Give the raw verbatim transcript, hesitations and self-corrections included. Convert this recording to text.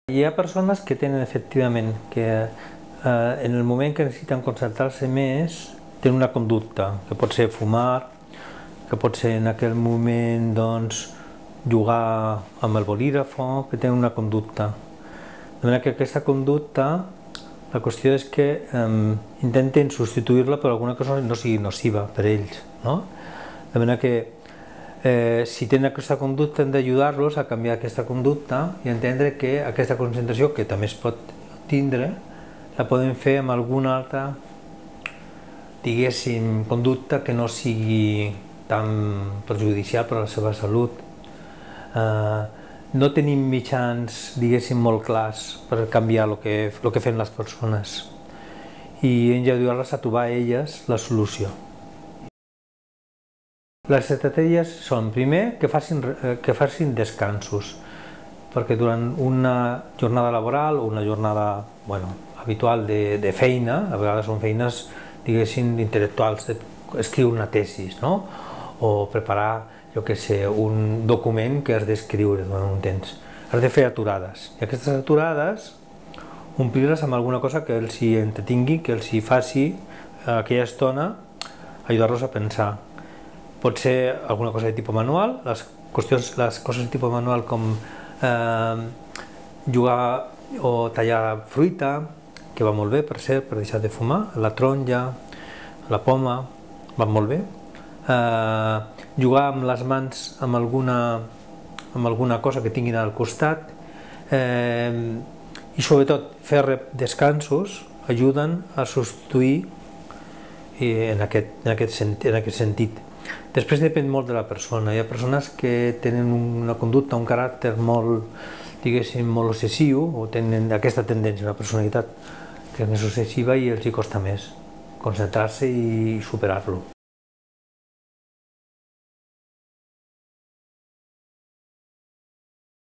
Hi ha persones que tenen efectivament que eh, en el moment que necessiten concentrar-se més tenen una conducta, que pot ser fumar, que pot ser en aquell moment doncs, jugar amb el bolígrafo, que tenen una conducta. De manera que aquesta conducta, la qüestió és que eh, intenten substituir-la per alguna cosa que no sigui nociva per ells, no? De manera que Eh, si tenen aquesta conducta hem d'ajudar-los a canviar aquesta conducta i entendre que aquesta concentració, que també es pot tindre, la podem fer amb alguna altra, diguéssim, conducta que no sigui tan perjudicial per a la seva salut. Eh, no tenim mitjans, diguéssim, molt clars per canviar el que, el que fan les persones i hem d'ajudar-les a trobar elles la solució. Les estratègies són, primer, que facin, que facin descansos, perquè durant una jornada laboral o una jornada bueno, habitual de, de feina, a vegades són feines, diguéssim, intel·lectuals, escriure una tesis, no? O preparar, jo què sé, un document que has d'escriure durant un temps. Has de fer aturades, i aquestes aturades omplir-les amb alguna cosa que els hi entretingui, que els hi faci aquella estona ajudar-los a pensar. Pot ser alguna cosa de tipus manual, les, qüestions, les coses de tipus manual com eh, jugar o tallar fruita, que va molt bé per cert, per deixar de fumar, la taronja, la poma, van molt bé. Eh, jugar amb les mans amb alguna, amb alguna cosa que tinguin al costat eh, i sobretot fer descansos ajuden a substituir en aquest, en aquest, en aquest sentit. Després depèn molt de la persona. Hi ha persones que tenen una conducta, un caràcter molt, diguéssim, molt obsessiu o tenen aquesta tendència, una personalitat que és més obsessiva i els hi costa més concentrar-se i superar-lo.